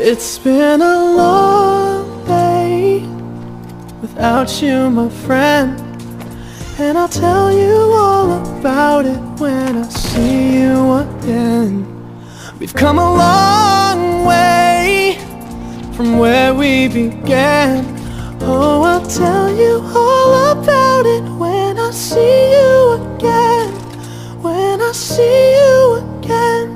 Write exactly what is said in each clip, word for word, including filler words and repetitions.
It's been a long day without you, my friend, and I'll tell you all about it when I see you again. We've come a long way from where we began. Oh, I'll tell you all about it when I see you again. When I see you again.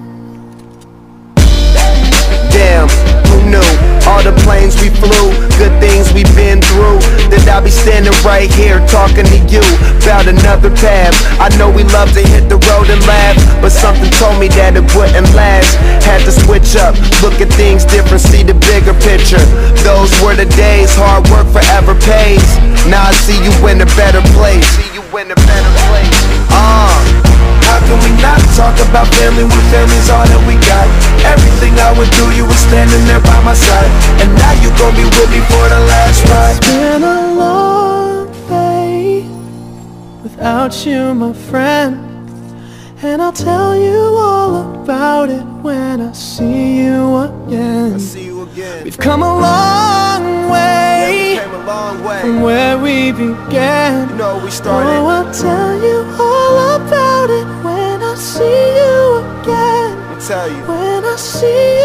Damn, who knew? All the planes we flew, good things we've been through, that I'll be standing right here talking to you about another path. I know we love to hit the road and laugh, but something told me that it wouldn't last. Had to switch up, look at things different, see the bigger picture. Those were the days, hard work forever pays. Now I see you in a better place. See you in a better place. Uh How can we not talk about family when family's all that we got? Everything I would do, you were standing there by my side, and now you gon' be with me for the last ride. It's been a long day without you, my friend, and I'll tell you all about it when I see you again. I see you again. We've come a long way, yeah, we came a long way from where we began. You know we started. Oh, I'll tell you all about it when I see you again. I'll tell you. When I see you